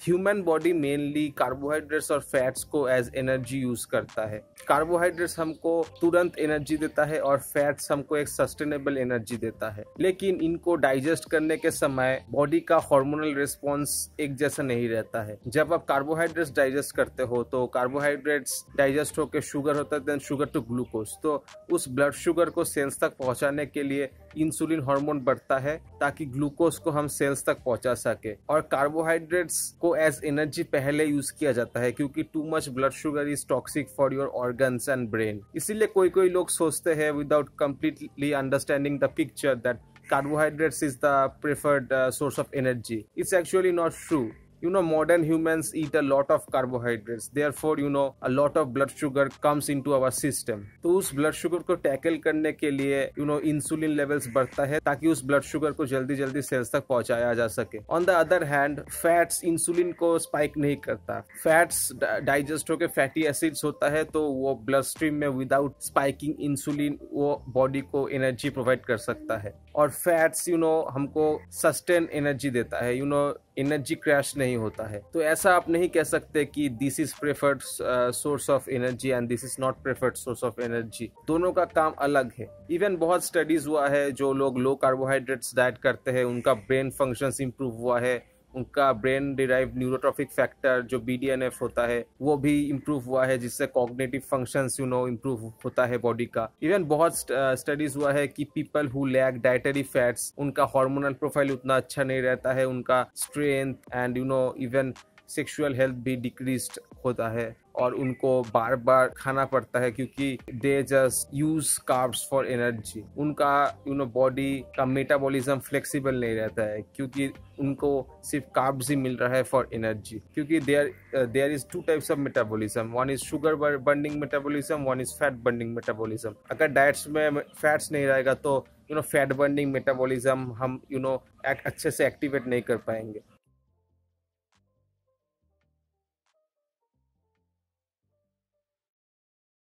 Human body mainly carbohydrates और fats को as energy use करता है। कार्बोहाइड्रेट्स हमको तुरंत एनर्जी देता है और फैट्स हमको एक सस्टेनेबल एनर्जी देता है, लेकिन इनको डाइजेस्ट करने के समय बॉडी का हार्मोनल रिस्पॉन्स एक जैसा नहीं रहता है। जब आप कार्बोहाइड्रेट्स डाइजेस्ट करते हो तो कार्बोहाइड्रेट्स डाइजेस्ट होकर शुगर होता है, देन शुगर टू ग्लूकोज। तो उस ब्लड शुगर को सेल्स तक पहुंचाने के लिए इंसुलिन हार्मोन बढ़ता है ताकि ग्लूकोज को हम सेल्स तक पहुंचा सके। और कार्बोहाइड्रेट्स को एज एनर्जी पहले यूज किया जाता है क्योंकि too much blood sugar is toxic for your organs and brain. इसीलिए कोई लोग सोचते हैं without completely understanding the picture that carbohydrates is the preferred source of energy. It's actually not true. Modern humans eat a lot of carbohydrates. Therefore, a lot of blood sugar comes into our system. तो उस blood sugar को tackle करने के लिए insulin levels बढ़ता है ताकि उस blood sugar को जल्दी जल्दी सेल्स तक पहुंचाया जा सके। On the other hand, fats insulin को स्पाइक नहीं करता। फैट्स डाइजेस्ट होकर फैटी एसिड्स होता है तो वो ब्लड स्ट्रीम में विदाउट स्पाइकिंग इंसुलिन वो बॉडी को एनर्जी प्रोवाइड कर सकता है। और फैट्स हमको सस्टेन एनर्जी देता है, एनर्जी क्रैश नहीं होता है। तो ऐसा आप नहीं कह सकते कि this is preferred source of energy and this is not preferred source of energy. दोनों का काम अलग है। इवन बहुत स्टडीज हुआ है, जो लोग लो कार्बोहाइड्रेट्स डाइट करते हैं उनका ब्रेन फंक्शंस इंप्रूव हुआ है, उनका ब्रेन डिराइव्ड न्यूरोट्रॉफिक फैक्टर जो BDNF होता है वो भी इम्प्रूव हुआ है, जिससे कॉग्निटिव फंक्शंस इम्प्रूव होता है बॉडी का। इवन बहुत स्टडीज हुआ है कि people who lack dietary fats उनका हार्मोनल प्रोफाइल उतना अच्छा नहीं रहता है, उनका strength and even sexual health भी डिक्रीज्ड होता है और उनको बार बार खाना पड़ता है क्योंकि they just use carbs for energy. उनका बॉडी का मेटाबॉलिज्म फ्लेक्सिबल नहीं रहता है क्योंकि उनको सिर्फ कार्ब्स ही मिल रहा है फॉर एनर्जी। क्योंकि there is two types of metabolism, one is sugar burning metabolism, one is fat burning metabolism. अगर डाइट्स में फैट्स नहीं रहेगा तो फैट बर्निंग मेटाबॉलिज्म हम अच्छे से एक्टिवेट नहीं कर पाएंगे।